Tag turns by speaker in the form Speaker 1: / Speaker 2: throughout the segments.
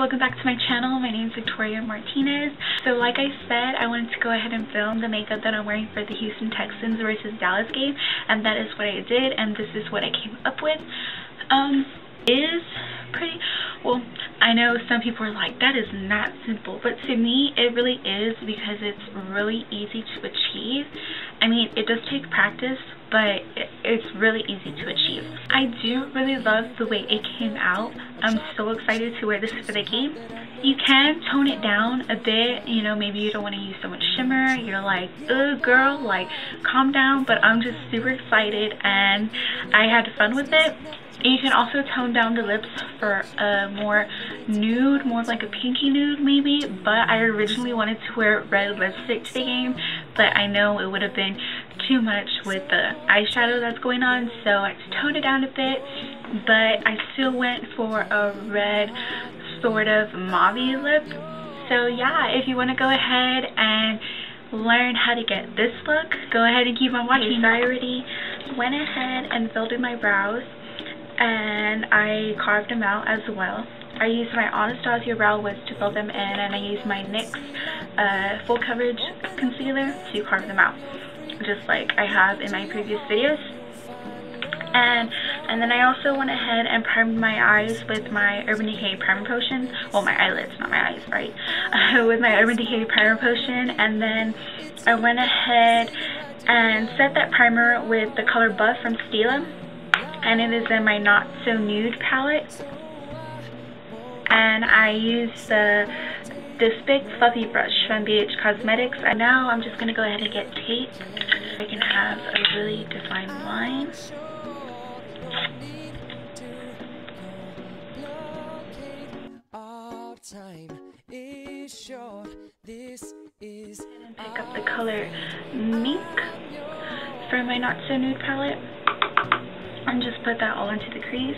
Speaker 1: welcome back to my channel. My name is Victoria Martinez. So like I said, I wanted to go ahead and film the makeup that I'm wearing for the Houston Texans versus Dallas game, and that is what I did, and this is what I came up with. Is pretty, well, I know some people are like, that is not simple, but to me it really is, because it's really easy to achieve. I mean, it does take practice, but it's really easy to achieve. I do really love the way it came out. I'm so excited to wear this for the game. You can tone it down a bit, you know, maybe you don't want to use so much shimmer. You're like, ugh girl, like calm down, but I'm just super excited and I had fun with it. You can also tone down the lips for a more nude, more like a pinky nude maybe, but I originally wanted to wear red lipstick to the game, but I know it would have been too much with the eyeshadow that's going on, so I toned it down a bit, but I still went for a red sort of mauve-y lip. So yeah, if you want to go ahead and learn how to get this look, go ahead and keep on watching. So I already went ahead and filled in my brows, and I carved them out as well. I used my Anastasia Brow Wiz to fill them in, and I used my NYX full coverage concealer to carve them out, just like I have in my previous videos. And then I also went ahead and primed my eyes with my Urban Decay Primer Potion. Well, my eyelids, not my eyes, right? With my Urban Decay Primer Potion, and then I went ahead and set that primer with the color Buff from Stila, and it is in my Not So Nude palette. And I used this big fluffy brush from BH Cosmetics, and now I'm just gonna go ahead and get tape so I can have a really defined line. And pick up the color Mink for my Not So Nude palette and just put that all into the crease.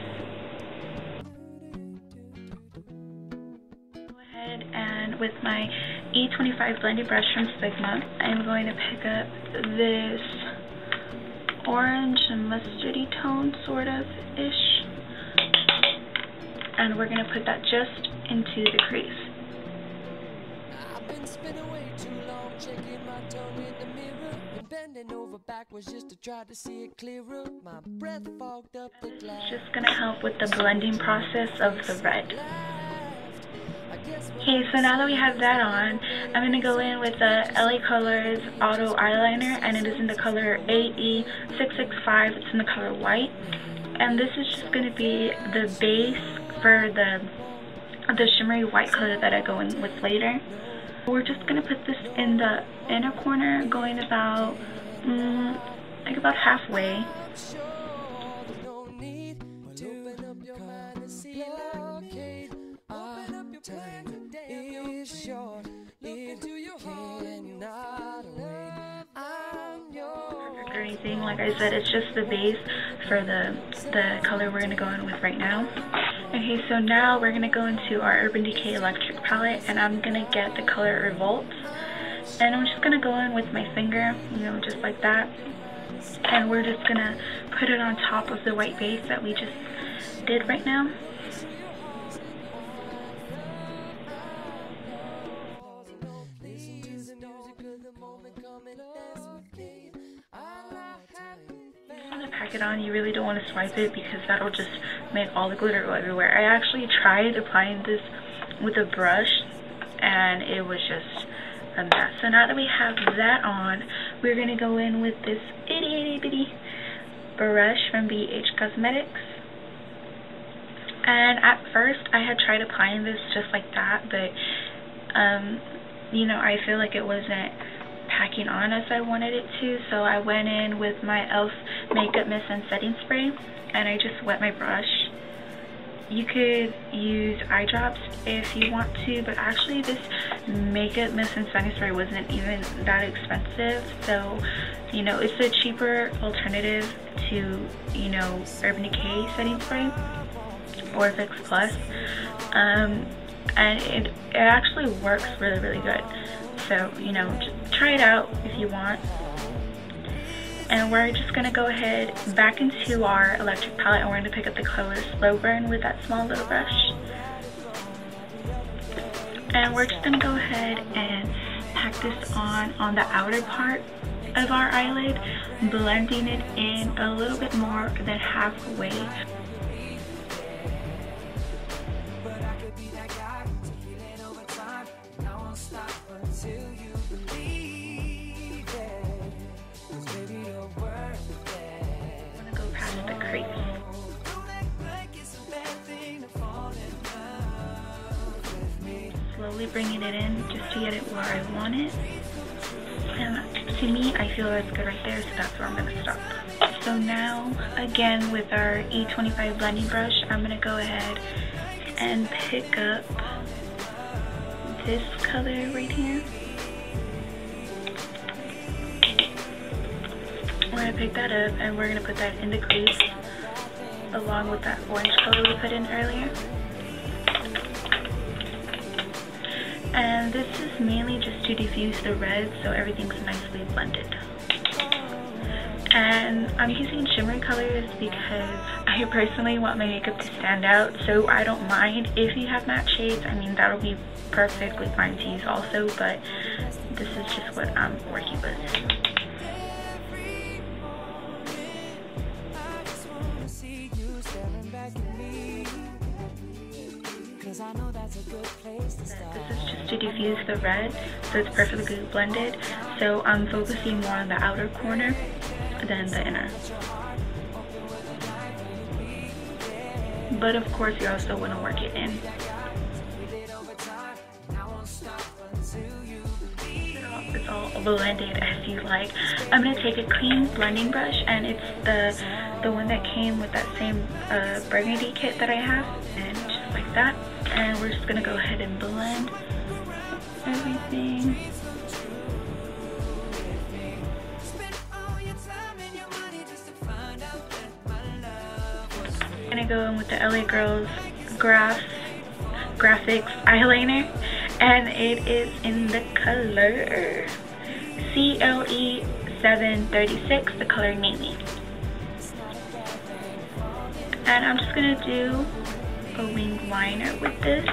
Speaker 1: Go ahead and with my E25 blending brush from Sigma, I'm going to pick up this orange and mustardy tone sort of ish, and we're going to put that just into the crease. I've been spinning way too long, checking my tongue in the mirror and bending over backwards just to try to see it clearer. My breath fogged up the glass. Just going to help with the blending process of the red. Okay, so now that we have that on, I'm going to go in with the LA Colors Auto Eyeliner, and it is in the color AE665. It's in the color white, and this is just going to be the base for the shimmery white color that I go in with later. We're just going to put this in the inner corner, going about like about halfway. Or anything, like I said, it's just the base for the color we're going to go in with right now. Okay, so now we're going to go into our Urban Decay Electric palette, and I'm going to get the color Revolt, and I'm just going to go in with my finger, you know, just like that, and we're just going to put it on top of the white base that we just did right now. Pack it on, you really don't want to swipe it because that'll just make all the glitter go everywhere. I actually tried applying this with a brush and it was just a mess. So now that we have that on, we're going to go in with this itty bitty brush from BH Cosmetics. And at first I had tried applying this just like that, but you know, I feel like it wasn't packing on as I wanted it to, so I went in with my e.l.f. Makeup Mist and Setting Spray, and I just wet my brush. You could use eye drops if you want to, but actually this Makeup Mist and Setting Spray wasn't even that expensive, so you know, it's a cheaper alternative to, you know, Urban Decay Setting Spray or Fix Plus, and it actually works really good. So, you know, just try it out if you want. And we're just going to go ahead back into our electric palette, and we're going to pick up the color Slow Burn with that small little brush. And we're just going to go ahead and pack this on the outer part of our eyelid, blending it in a little bit more than halfway. I'm gonna go past the crease. Slowly bringing it in just to get it where I want it. And to me, I feel that's good right there, so that's where I'm going to stop. So now, again, with our E25 blending brush, I'm going to go ahead and pick up this color right here. We're going to pick that up and we're going to put that in the crease along with that orange color we put in earlier. And this is mainly just to diffuse the red so everything's nicely blended. And I'm using shimmer colors because I personally want my makeup to stand out, so I don't mind if you have matte shades. I mean, that'll be perfectly fine to use also, but this is just what I'm working with. This is just to diffuse the red, so it's perfectly blended. So I'm focusing more on the outer corner than the inner. But of course, you also want to work it in. It's all blended as you like. I'm going to take a clean blending brush, and it's the one that came with that same burgundy kit that I have, and just like that. And we're just going to go ahead and blend everything. I'm going to go in with the LA Girls Graphics eyeliner, and it is in the color CLE 736, the color Navy. And I'm just going to do a wing liner with this.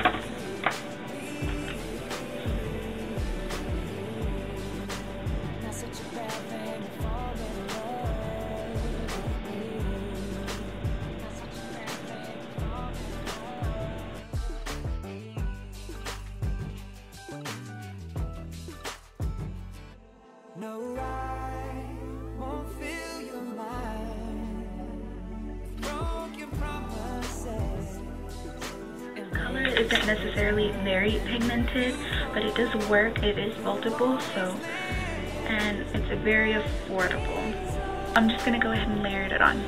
Speaker 2: No, I won't fill your mind. Broken promises.
Speaker 1: Color isn't necessarily very pigmented, but it does work. It is multiple, so, and it's very affordable. I'm just gonna go ahead and layer it on.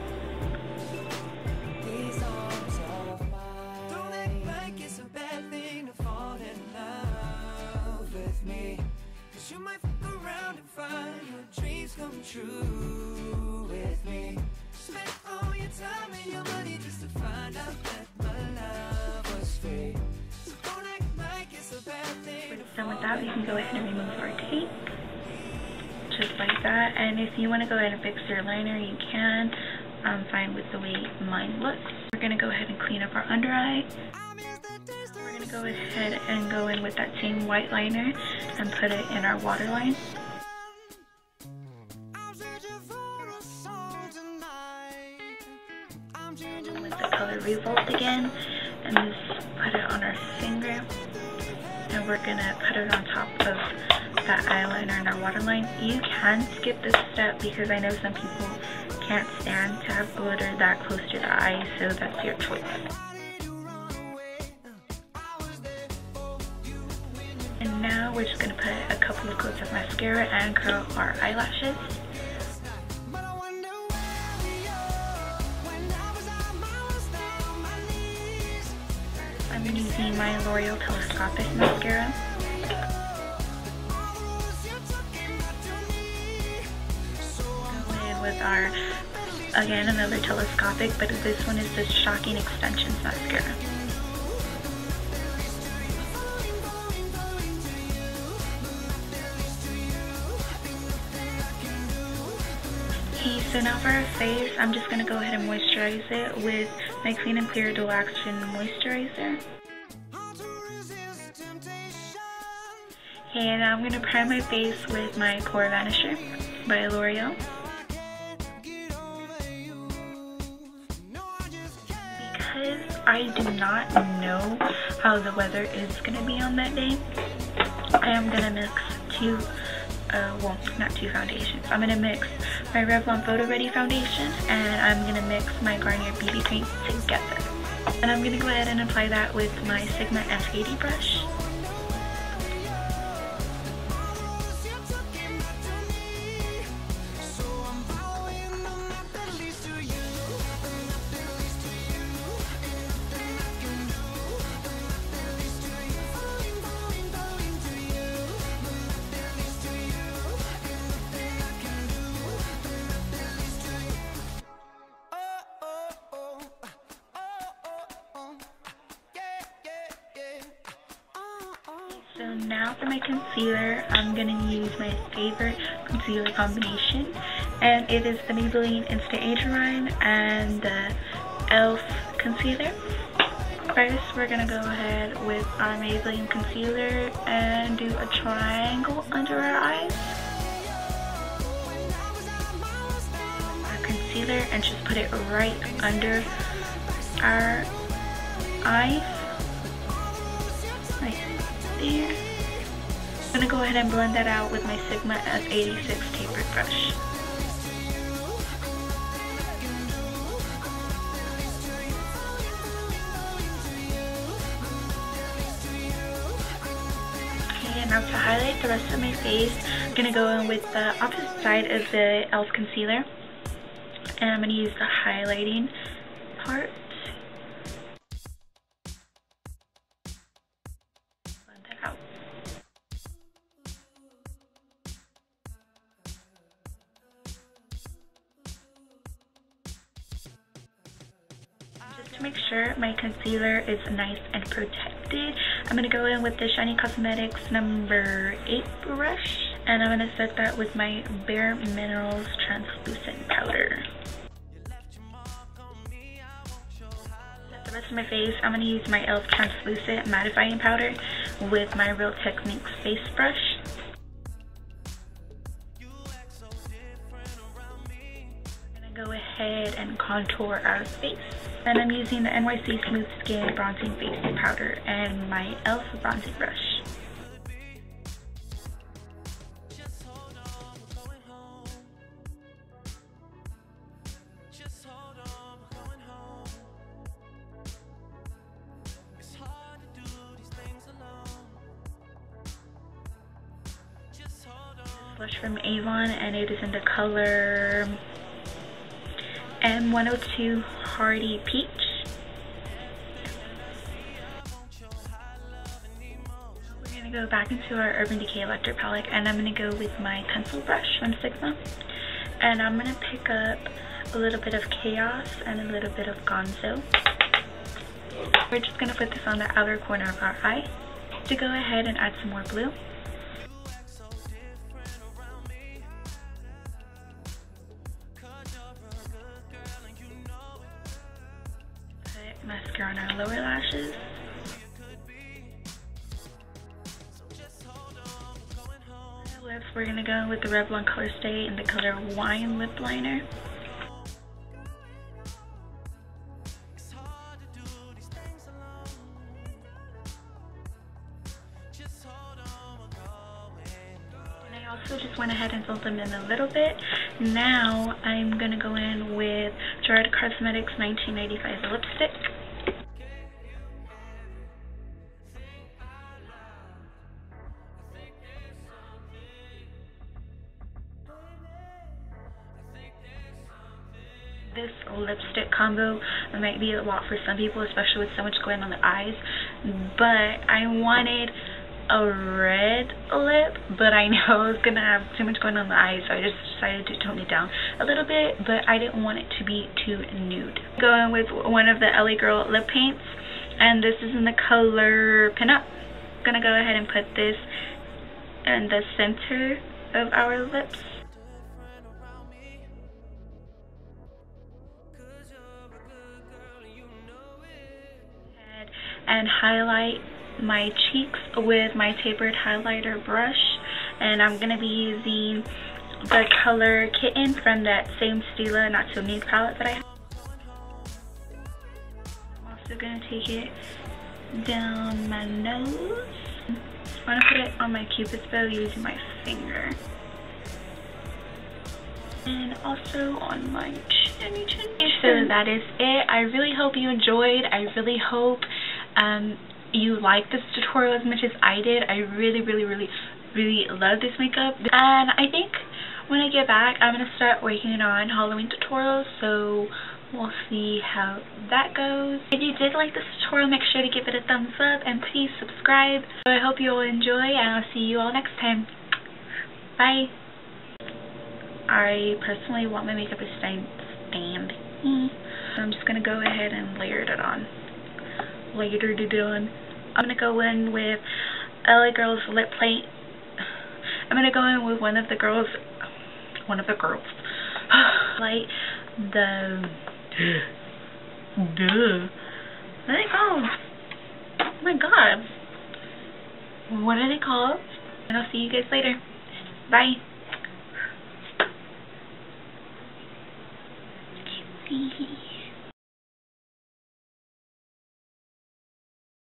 Speaker 2: You might fuck around and find your dreams come true with me. Spend all your time and your money just to find out that my love was free. So don't act like it's a bad thing.
Speaker 1: Done with that, we can go ahead and remove our tape. Just like that. And if you want to go ahead and fix your liner, you can. I'm fine with the way mine looks. We're going to go ahead and clean up our under eye. We're going to go ahead and go in with that same white liner and put it in our waterline. With the color Revolt again, and just put it on our finger. And we're going to put it on top of that eyeliner and our waterline. You can skip this step because I know some people can't stand to have glitter that close to the eye, so that's your choice. And now we're just going to put a couple of coats of mascara and curl our eyelashes. I'm using my L'Oreal Telescopic mascara. Go in with our, again, another telescopic, but this one is the Shocking Extensions mascara. Okay, so now for our face, I'm just going to go ahead and moisturize it with my Clean and Clear Dual Action Moisturizer. And now I'm going to prime my face with my Pore Vanisher by L'Oreal. Because I do not know how the weather is going to be on that day, I am going to mix two, well, not two foundations. I'm going to mix my Revlon Photo Ready foundation and I'm going to mix my Garnier BB cream together. And I'm going to go ahead and apply that with my Sigma F80 brush. So now for my concealer, I'm going to use my favorite concealer combination, and it is the Maybelline Instant Age Rewind and the e.l.f. concealer. First, we're going to go ahead with our Maybelline concealer and do a triangle under our eyes. Our concealer, and just put it right under our eyes. Right there. I'm going to go ahead and blend that out with my Sigma F86 tapered brush. Okay, now to highlight the rest of my face, I'm going to go in with the opposite side of the e.l.f. concealer, and I'm going to use the highlighting part. To make sure my concealer is nice and protected, I'm going to go in with the Shiny Cosmetics number 8 brush, and I'm going to set that with my Bare Minerals translucent powder. Set the rest of my face, I'm going to use my e.l.f. translucent mattifying powder with my Real Techniques face brush. I'm going to go ahead and contour our face. And I'm using the NYC Smooth Skin Bronzing Face Powder and my e.l.f. bronzing brush. Blush from Avon, and it is in the color M102 Hardy Peach. We're going to go back into our Urban Decay Electric palette, and I'm going to go with my pencil brush from Sigma. And I'm going to pick up a little bit of Chaos and a little bit of Gonzo. We're just going to put this on the outer corner of our eye to go ahead and add some more blue. Mascara on our lower lashes. Lips, we're going to go with the Revlon Color Stay in the color Wine Lip Liner. And I also just went ahead and filled them in a little bit. Now I'm going to go in with Gerard Cosmetics 1995 lipstick. This lipstick combo might be a lot for some people, especially with so much going on the eyes, but I wanted a red lip, but I know it's gonna have too much going on the eyes, so I just decided to tone it down a little bit, but I didn't want it to be too nude. Going with one of the LA Girl lip paints, and this is in the color Pin Up. I'm gonna go ahead and put this in the center of our lips. And highlight my cheeks with my tapered highlighter brush, and I'm going to be using the color Kitten from that same Stila Not So Nude palette that I have. I'm also going to take it down my nose. I'm going to put it on my Cupid's bow using my finger. And also on my chinny chin. So that is it. I really hope you enjoyed. I really hope you liked this tutorial as much as I did. I really love this makeup. And I think when I get back, I'm going to start working on Halloween tutorials. So we'll see how that goes. If you did like this tutorial, make sure to give it a thumbs up and please subscribe. So I hope you all enjoy, and I'll see you all next time. Bye. I personally want my makeup to stand. So I'm just going to go ahead and layer it on. I'm going to go in with LA Girl's lip plate. I'm going to go in with one of the girls. Like the... What are they called? Oh my god. What are they called? And I'll see you guys later. Bye. See.